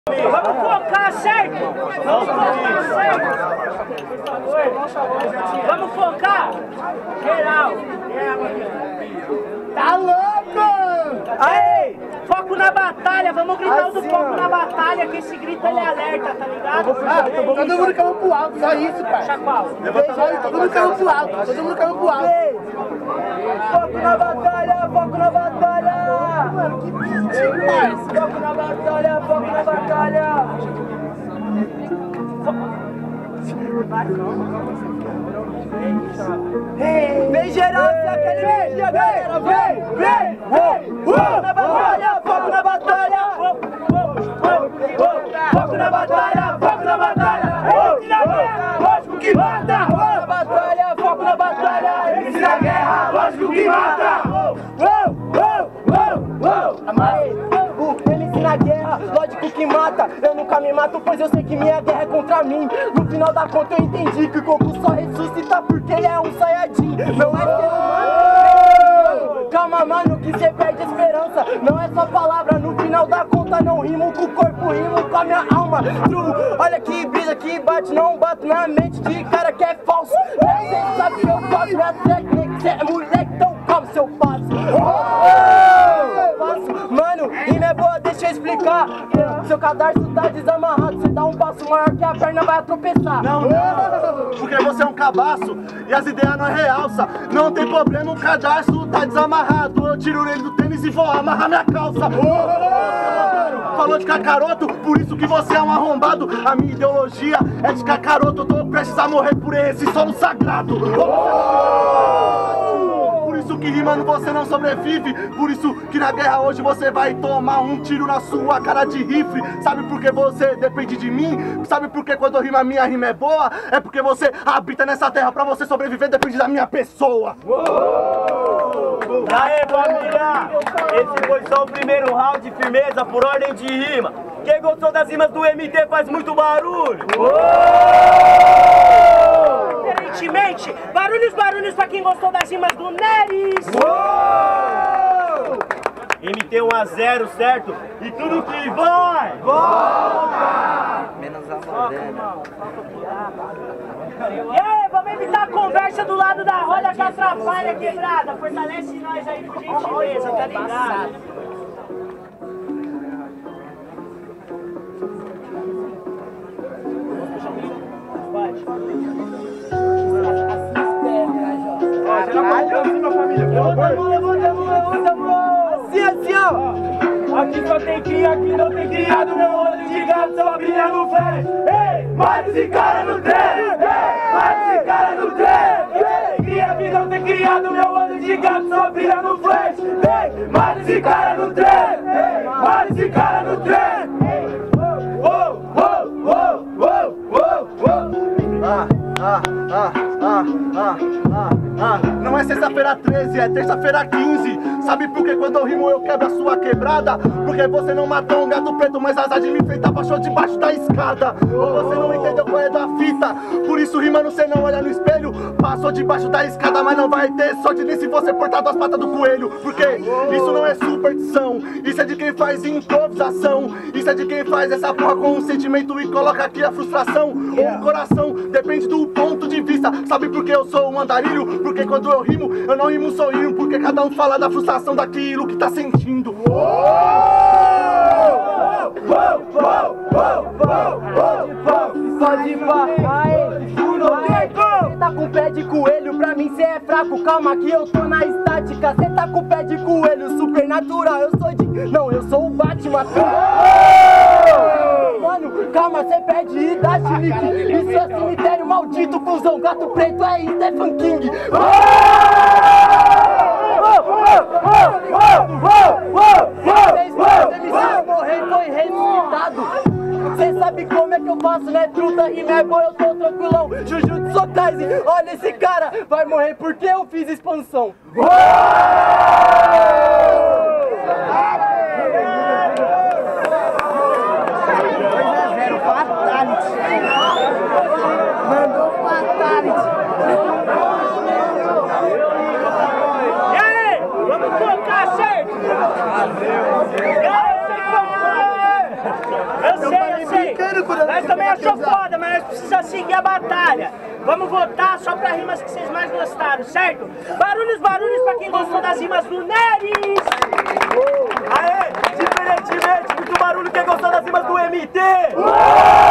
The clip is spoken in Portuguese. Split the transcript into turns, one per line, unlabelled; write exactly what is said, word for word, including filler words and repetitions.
Vamos focar, certo? Vamos focar, certo? Vamos focar? Geral. Tá louco? Aê! Foco na batalha, vamos gritar o do foco na batalha, que esse grito ele é alerta, tá ligado?
Ah, todo mundo caiu pro alto, só isso, pai.
Chacoal.
Todo mundo caiu pro alto, todo mundo caiu pro alto.
Foco na batalha, foco na batalha!
Mano, que beat, parça.
Foco na batalha, foco na batalha! Vem geral, se aquele energia, galera! Vem, vem, vem! Foco na batalha, foco na batalha! Foco na batalha, foco na batalha! Foco na guerra, lógico que mata! Foco na batalha, foco na batalha! Esse na guerra, lógico que mata! Uou, uou, uou, uou! Amarei! Eles na guerra, lógico que mata. Eu nunca me mato, pois eu sei que minha guerra é contra mim. No final da conta eu entendi que o Goku só ressuscita porque ele é um Saiyajin. Não é ser humano. Calma, mano, que cê perde a esperança. Não é só palavra, no final da conta não rimo com o corpo, rimo com a minha alma. True, olha que brisa que bate, não bato na mente de cara que é falso. Cê sabe que eu faço minha técnica, cê é moleque, então calma seu passo. Mano, rima é boa, deixa eu explicar. Seu cadarço tá desamarrado, você dá um passo maior que a perna vai tropeçar.
Não, não, porque você é um cabaço e as ideias não é realça. Não tem problema, o cadarço tá desamarrado. Eu tiro ele do tênis e vou amarrar minha calça. Falou de cacaroto, por isso que você é um arrombado. A minha ideologia é de cacaroto, eu tô prestes a morrer por esse solo sagrado. Por isso que rimando você não sobrevive. Por isso que na guerra hoje você vai tomar um tiro na sua cara de rifle. Sabe por que você depende de mim? Sabe por que quando eu rimo a minha rima é boa? É porque você habita nessa terra, pra você sobreviver depende da minha pessoa.
E aí, família, esse foi só o primeiro round de firmeza por ordem de rima. Quem gostou das rimas do M T faz muito barulho.
Diferentemente, barulhos, barulhos pra quem gostou das rimas do Neres.
M T um a zero, certo? E tudo que vai, volta!
Menos a moderna.
E aí, vamos evitar a conversa do lado da roda que atrapalha, quebrada. Fortalece nós aí, por gentileza, tá ligado?
Assim, assim, ó. Aqui só tem cria, aqui não tem criado. Meu olho de gato só brilha no flash. Ei, mata esse cara no trem. Ei, mata esse cara no trem. Ei, cria, aqui não tem criado. Meu olho de gato só brilha no flash. Ei, mata esse cara no trem. Ei, mata esse cara no trem. Uou, uou, uou, uou, uou, uou.
Ah, ah, ah, ah, ah, ah, ah. Não é sexta-feira treze, é terça-feira quinze. Sabe por que quando eu rimo eu quebro a sua quebrada? Porque você não matou um gato preto, mas azar de me feita baixou debaixo da escada. Ou você não entendeu qual é da fita, por isso rimando você não olha no espelho. Passou debaixo da escada, mas não vai ter sorte nem se você portar duas patas do coelho. Porque isso não é superstição, isso é de quem faz improvisação. Isso é de quem faz essa porra com um sentimento e coloca aqui a frustração ou o coração, depende do ponto de vista. Sabe por que eu sou um andarilho? Porque quando eu rimo, eu não rimo sorrindo, porque cada um fala da frustração daquilo que tá sentindo.
Pode falar, cê tá com pé de coelho, pra mim cê é fraco. Calma que eu tô na estática. Cê tá com pé de coelho, supernatural. Eu sou de... Não, eu sou o Batman. Mano, calma, cê perde idade, Nick. Isso é cemitério maldito, cuzão. Gato preto é Stephen King. Morrer foi ressuscitado. Cê sabe como é que eu faço, né? Truta, rima é boa, eu tô tranquilão. Jujutsu Kaisen, olha esse cara, vai morrer porque eu fiz expansão.
Mandou fatality.
E aí, vamos focar, certo? Eu sei
Nós também achou foda, mas nós precisamos seguir a batalha. Vamos votar só pra rimas que vocês mais gostaram, certo? Barulhos, barulhos pra quem gostou das rimas do Neres!
Aê, diferentemente, muito barulho quem gostou das rimas do M T!